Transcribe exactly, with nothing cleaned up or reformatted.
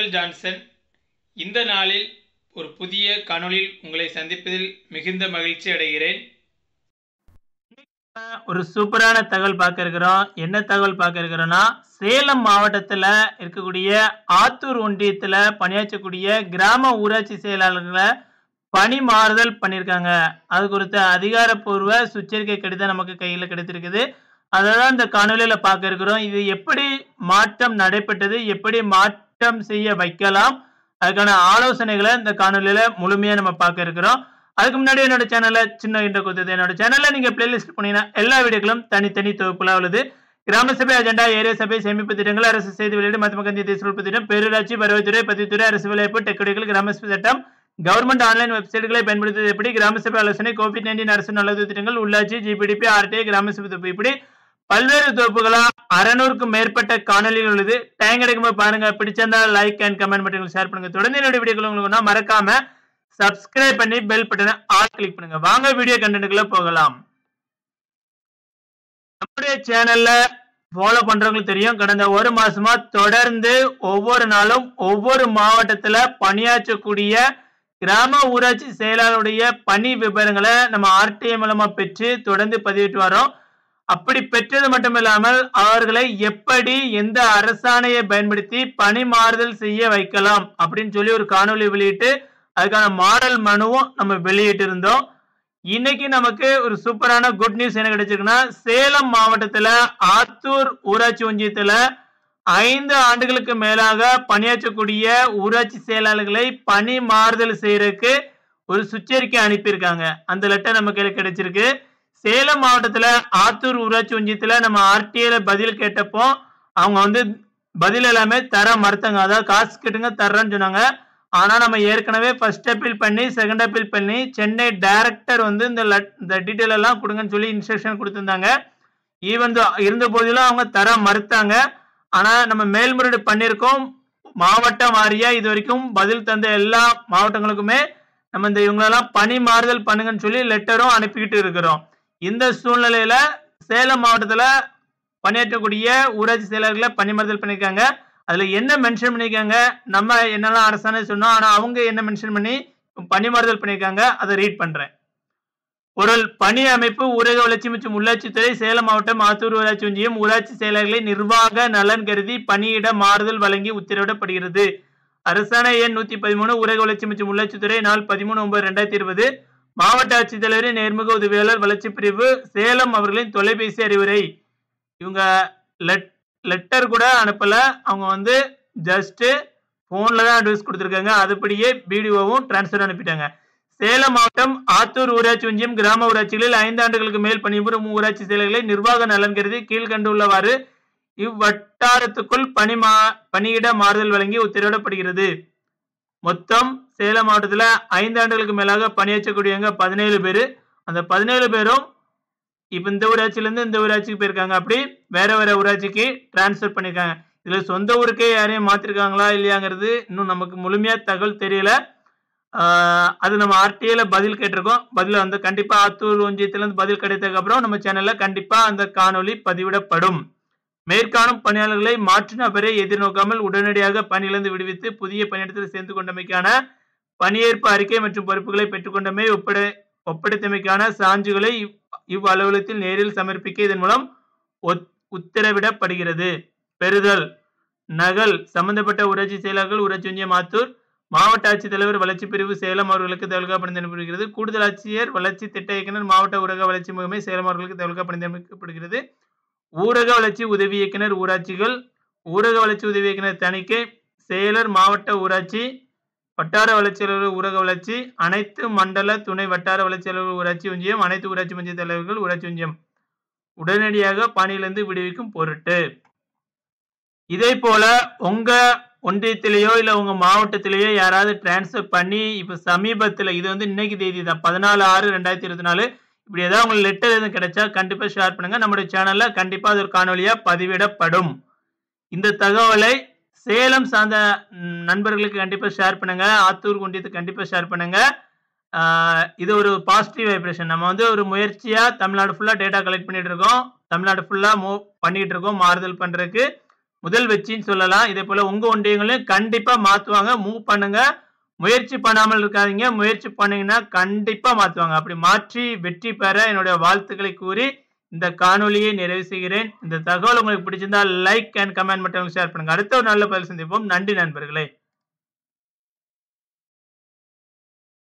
உங்கள் ஜான்சன். இந்த நாளில் ஒரு புதிய காணொளியில் உங்களை சந்திப்பதில் மிகுந்த மகிழ்ச்சி அடைகிறேன். ஒரு சூப்பரான தகவல் பார்க்க இருக்கிறோம். என்ன தகவல் பார்க்க இருக்கிறோம்னா, சேலம் மாவட்டத்தில் இருக்கக்கூடிய ஆத்தூர் ஒன்றியத்தில் பணியாற்றக்கூடிய கிராம ஊராட்சி செயலாளர்களை பணி மாறுதல் பண்ணியிருக்காங்க. அது குறித்த அதிகாரப்பூர்வ சுற்றறிக்கை கடிதம் நமக்கு கையில் கிடைத்திருக்குது. அதை தான் இந்த காணொலியில் பார்க்க இருக்கிறோம். இது எப்படி மாற்றம் நடைபெற்றது, எப்படி மாற்றம் செய்ய வைக்கலாம், அதுக்கான ஆலோசனைகளை இந்த காணொலியில் முழுமையாக நம்ம பார்க்க இருக்கிறோம். அதுக்கு முன்னாடி என்னோட சேனலை சின்ன இன்ட்ரோ கொடுத்தது. என்னோட சேனலில் நீங்கள் பிளேலிஸ்ட் போனீங்கன்னா எல்லா வீடியோக்களும் தனித்தனி தொகுப்புலாம் உள்ளது. கிராம சபை அஜெண்டா, ஏரியா சபை, சேமிப்பு திட்டங்கள், அரசு செய்தி வெளியீடு, மத்திய கந்திய தேசிய உற்பத்தி திட்டம், பேரூராட்சி, வருவாய்த்துறை, பதிவுத்துறை, அரசு வேலைவாய்ப்பு, டெக்குடிகள், கிராம சபை சட்டம், கவர்மெண்ட் ஆன்லைன் வெப்சைட்களை பயன்படுத்துவது எப்படி, கிராம சபை ஆலோசனை, கோவிட் நைன்டீன் அரசு நலவு திட்டங்கள், உள்ளாட்சி, ஜிபிடிபி, ஆர்டிஐ, கிராம சபை தொகுப்பு, இப்படி பல்வேறு தொகுப்புகளா அறுநூறுக்கும் மேற்பட்ட காணொலிகள் உள்ளது. டைம் கிடைக்கும்போது பாருங்க. பிடிச்சிருந்தா like and comment button share பண்ணுங்க. தொடர்ந்து என்னோட வீடியோக்கள் உங்களுக்கு மறக்காம சப்ஸ்கிரைப் பண்ணி பெல் பட்டனை ஆல் கிளிக் பண்ணுங்க. வாங்க வீடியோ கண்டென்ட்குள்ள போகலாம். நம்முடைய சேனல்ல ஃபாலோ பண்றவங்களுக்கு தெரியும், கடந்த ஒரு மாசமா தொடர்ந்து ஒவ்வொரு நாளும் ஒவ்வொரு மாவட்டத்துல பணியாற்றக்கூடிய கிராம ஊராட்சி செயலாளருடைய பணி விவரங்களை நம்ம ஆர்டிஐ மூலமா பெற்று தொடர்ந்து பதிவிட்டு வரோம். அப்படி பெற்றது மட்டுமில்லாமல் அவர்களை எப்படி எந்த அரசாணையை பயன்படுத்தி பணி மாறுதல் செய்ய வைக்கலாம் அப்படின்னு சொல்லி ஒரு காணொலி வெளியிட்டு அதுக்கான மாடல் மனுவும் நம்ம வெளியிட்டு இருந்தோம். இன்னைக்கு நமக்கு ஒரு சூப்பரான குட் நியூஸ் என்ன கிடைச்சிருக்குன்னா, சேலம் மாவட்டத்துல ஆத்தூர் ஊராட்சி ஒன்றியத்துல ஐந்து ஆண்டுகளுக்கு மேலாக பணியாற்றக்கூடிய ஊராட்சி செயலாளர்களை பணி மாறுதல் செய்யறதுக்கு ஒரு சுற்றறிக்கை அனுப்பியிருக்காங்க. அந்த லெட்டர் நம்ம கையில கிடைச்சிருக்கு. சேலம் மாவட்டத்துல ஆத்தூர் ஊராட்சி ஒன்றியத்துல நம்ம ஆர்டிஐல பதில் கேட்டப்போ அவங்க வந்து பதில் எல்லாமே தர மறுத்தாங்க. அதாவது காசு கேட்டுங்க தர்றேன்னு சொன்னாங்க. ஆனா நம்ம ஏற்கனவே ஃபர்ஸ்ட் அப்பீல் பண்ணி செகண்ட் அப்பீல் பண்ணி சென்னை டைரக்டர் வந்து இந்த இந்த டீட்டெயில் எல்லாம் கொடுங்கன்னு சொல்லி இன்ஸ்ட்ரக்ஷன் கொடுத்திருந்தாங்க. ஈவன் இருந்த போதிலும் அவங்க தர மறுத்தாங்க. ஆனா நம்ம மேல்முறையீடு பண்ணியிருக்கோம். மாவட்டம் வாரியா இது வரைக்கும் பதில் தந்த எல்லா மாவட்டங்களுக்குமே நம்ம இந்த இவங்களெல்லாம் பணி மாறுதல் பண்ணுங்கன்னு சொல்லி லெட்டரும் அனுப்பிக்கிட்டு இருக்கிறோம். இந்த சூழ்நிலையில சேலம் மாவட்டத்துல பணியாற்றக்கூடிய ஊராட்சி செயலாளர்களை பணி மாறுதல் பண்ணியிருக்காங்க. அதுல என்ன மென்ஷன் பண்ணியிருக்காங்க, நம்ம என்னெல்லாம் அரசாணை சொன்னோம், ஆனா அவங்க என்ன மென்ஷன் பண்ணி பணி மாறுதல் பண்ணியிருக்காங்க அதை ரீட் பண்றேன். பொருள்: பணி அமைப்பு, ஊரக வளர்ச்சி மற்றும் உள்ளாட்சித்துறை, சேலம் மாவட்டம் ஆத்தூர் ஊராட்சி ஒன்றியம் ஊராட்சி செயலாளர்களை நிர்வாக நலன் கருதி பணியிட மாறுதல் வழங்கி உத்தரவிடப்படுகிறது. அரசாணை எண் நூத்தி பதிமூணு, ஊரக வளர்ச்சி மற்றும் உள்ளாட்சித்துறை, நாள் பதிமூணு ஒன்பது ரெண்டாயிரத்தி இருபது. மாவட்ட ஆட்சித்தலைவரின் நேர்முக உதவியாளர் வளர்ச்சி பிரிவு, சேலம் அவர்களின் தொலைபேசி அறிவுரை. இவங்க லெட்டர் கூட அனுப்பல, அவங்க வந்து ஜஸ்ட் போன்ல தான் அட்வைஸ் கொடுத்துருக்காங்க. அதுபடியே பிடிஓவும் டிரான்ஸ்பர் அனுப்பிட்டாங்க. சேலம் மாவட்டம் ஆத்தூர் ஊராட்சி ஒன்றியம் கிராம ஊராட்சிகளில் ஐந்து ஆண்டுகளுக்கு மேல் பணிபுரியும் ஊராட்சி செயலர்களை நிர்வாக நலன் கருதி கீழ்கண்டுள்ளவாறு இவ்வட்டாரத்துக்குள் பணி மா பணியிட மாறுதல் வழங்கி உத்தரவிடப்படுகிறது. மொத்தம் சேலம் மாவட்டத்தில் ஐந்து ஆண்டுகளுக்கு மேலாக பணியாற்றக்கூடியவங்க பதினேழு பேர். அந்த பதினேழு பேரும் இப்போ இந்த ஊராட்சியிலேருந்து இந்த ஊராட்சிக்கு போயிருக்காங்க. அப்படி வேற வேற ஊராட்சிக்கு டிரான்ஸ்ஃபர் பண்ணியிருக்காங்க. இதில் சொந்த ஊருக்கே யாரையும் மாற்றிருக்காங்களா இல்லையாங்கிறது இன்னும் நமக்கு முழுமையாக தகவல் தெரியல. அது நம்ம ஆர்டிஐல பதில் கேட்டிருக்கோம். பதில் வந்து கண்டிப்பாக ஆத்தூர் ஒன்றியத்திலேருந்து பதில் கிடைத்ததுக்கப்புறம் நம்ம சேனலில் கண்டிப்பாக அந்த காணொலி பதிவிடப்படும். மேற்காணும் பணியாளர்களை மாற்று நபரை எதிர்நோக்காமல் உடனடியாக பணியிலிருந்து விடுவித்து புதிய பணியிடத்தில் சேர்ந்து கொண்டமைக்கான பணியேற்பு அறிக்கை மற்றும் பொறுப்புகளை பெற்றுக்கொண்டமை ஒப்படை ஒப்படைத்தமைக்கான சான்றுகளை இவ் அலுவலகத்தில் நேரில் சமர்ப்பிக்க இதன் மூலம் உத்தரவிடப்படுகிறது. பெறுதல்: நகல் சம்பந்தப்பட்ட ஊராட்சி செயலாளர்கள் ஊராட்சி ஒன்றியம் ஆத்தூர், மாவட்ட ஆட்சித்தலைவர் வளர்ச்சி பிரிவு சேலம் அவர்களுக்கு தகவல்கா பணிந்தமைக்கப்படுகிறது. கூடுதல் ஆட்சியர் வளர்ச்சி திட்ட இயக்குனர் மாவட்ட ஊரக வளர்ச்சி முகமை சேலம் அவர்களுக்கு தகவல்கா பணிந்தமைக்கப்படுகிறது. ஊரக வளர்ச்சி உதவி இயக்குனர் ஊராட்சிகள், ஊரக வளர்ச்சி உதவி இயக்குனர் தணிக்கை, செயலர் மாவட்ட ஊராட்சி, வட்டார வளர்ச்சி அலுவலர் ஊரக வளர்ச்சி, அனைத்து மண்டல துணை வட்டார வளர்ச்சி அலுவலர் ஊராட்சி ஒன்றியம், அனைத்து ஊராட்சி ஒன்றிய தலைவர்கள் ஊராட்சி ஒன்றியம் உடனடியாக பணியிலிருந்து விடுவிக்கும் பொருட்டு. இதே போல உங்க ஒன்றியத்திலேயோ இல்ல உங்க மாவட்டத்திலேயோ யாராவது டிரான்ஸ்ஃபர் பண்ணி இப்ப சமீபத்தில், இது வந்து இன்னைக்கு தேதி தான் பதினாலு ஆறு ரெண்டாயிரத்தி இருபத்தி நாலு இப்படி ஏதாவது உங்களுக்கு லெட்டர் எதுவும் கிடைச்சா கண்டிப்பா ஷேர் பண்ணுங்க. நம்முடைய சேனல்ல கண்டிப்பா அது ஒரு காணொலியா பதிவிடப்படும். இந்த தகவலை சேலம் சார்ந்த நண்பர்களுக்கு கண்டிப்பா ஷேர் பண்ணுங்க. ஆத்தூர் ஒன்றியத்துக்கு கண்டிப்பா ஷேர் பண்ணுங்க. இது ஒரு பாசிட்டிவ் வைப்ரேஷன். நம்ம வந்து ஒரு முயற்சியா தமிழ்நாடு ஃபுல்லா டேட்டா கலெக்ட் பண்ணிட்டு இருக்கோம். தமிழ்நாடு ஃபுல்லா மூவ் பண்ணிட்டு இருக்கோம் மாறுதல் பண்றதுக்கு. முதல் வெற்றின்னு சொல்லலாம். இதே போல உங்க ஒன்றியங்களையும் கண்டிப்பா மாத்துவாங்க. மூவ் பண்ணுங்க. முயற்சி பண்ணாமல் இருக்காதீங்க. முயற்சி பண்ணீங்கன்னா கண்டிப்பா மாத்துவாங்க. அப்படி மாற்றி வெற்றி பெற என்னுடைய வாழ்த்துக்களை கூறி இந்த காணொளியை நிறைவு செய்கிறேன். இந்த தகவல் உங்களுக்கு பிடிச்சிருந்தா லைக் அண்ட் கமெண்ட் மட்டும் ஷேர் பண்ணுங்க. அடுத்த ஒரு நல்ல பதில் சந்திப்போம். நன்றி நண்பர்களே.